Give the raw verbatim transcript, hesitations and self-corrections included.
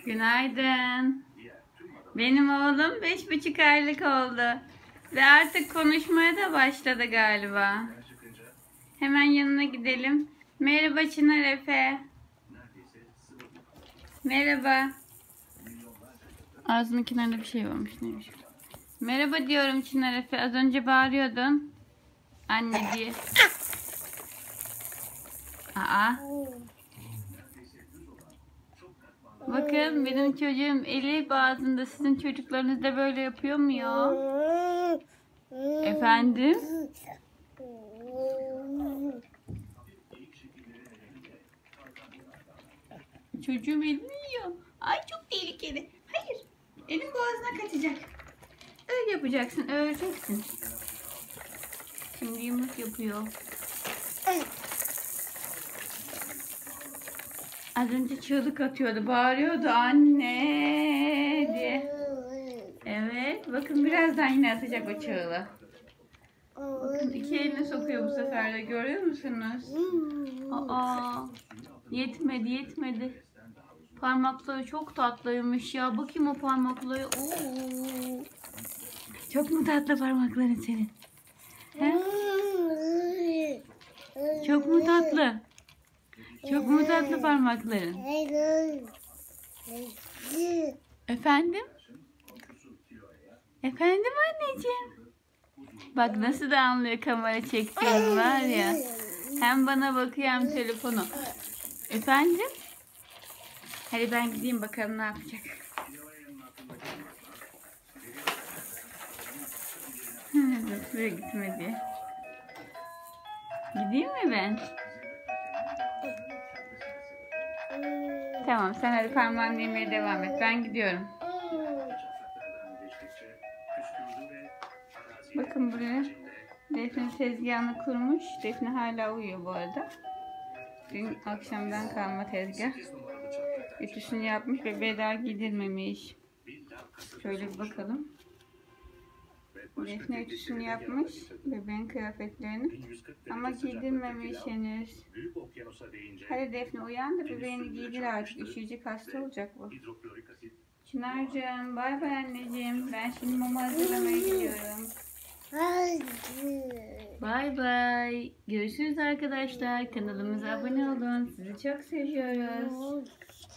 Günaydın. Benim oğlum beş buçuk aylık oldu. Ve artık konuşmaya da başladı galiba. Hemen yanına gidelim. Merhaba Çınar Efe. Merhaba. Ağzının kenarında bir şey olmuş. Neymiş? Merhaba diyorum Çınar Efe. Az önce bağırıyordun. Anne diye. Aa. Bakın benim çocuğum eli ağzında. Sizin çocuklarınız da böyle yapıyor mu ya? Efendim? Çocuğum elini yiyor. Ay çok tehlikeli. Hayır. Elin boğazına kaçacak. Öyle yapacaksın. Öğreceksin. Şimdi yumruk yapıyor. Az önce çığlık atıyordu. Bağırıyordu anne diye. Evet. Bakın birazdan yine atacak o çığlığı. Bakın iki elini sokuyor bu sefer de. Görüyor musunuz? Aa, yetmedi yetmedi. Parmakları çok tatlıymış ya. Bakayım o parmakları. Oo. Çok mu tatlı parmakların senin? He? Çok mu tatlı? Çok mu tatlı parmakların? Efendim? Efendim anneciğim? Bak nasıl da anlıyor kamera çektiğim var ya. Hem bana bakıyor hem telefonu. Efendim? Hadi ben gideyim bakalım ne yapacak. Buraya gitmedi. Gideyim mi ben? Tamam sen hadi parmağını yemeye devam et. Ben gidiyorum. Bakın buraya Defne tezgahını kurmuş. Defne hala uyuyor bu arada. Dün akşamdan kalma tezgah. Ütüsünü yapmış, bebeğe daha giydirmemiş. Şöyle bir bakalım. Defne ütüsünü yapmış, bebeğin kıyafetlerini. Ama giydirmemiş henüz. Hadi Defne uyan da bebeğini giydir artık. Üşüyecek, hasta olacak bu. Çınar'cığım, bay bay anneciğim. Ben şimdi mama hazırlamaya gidiyorum. Bay bay. Görüşürüz arkadaşlar. Kanalımıza abone olun. Sizi çok seviyoruz.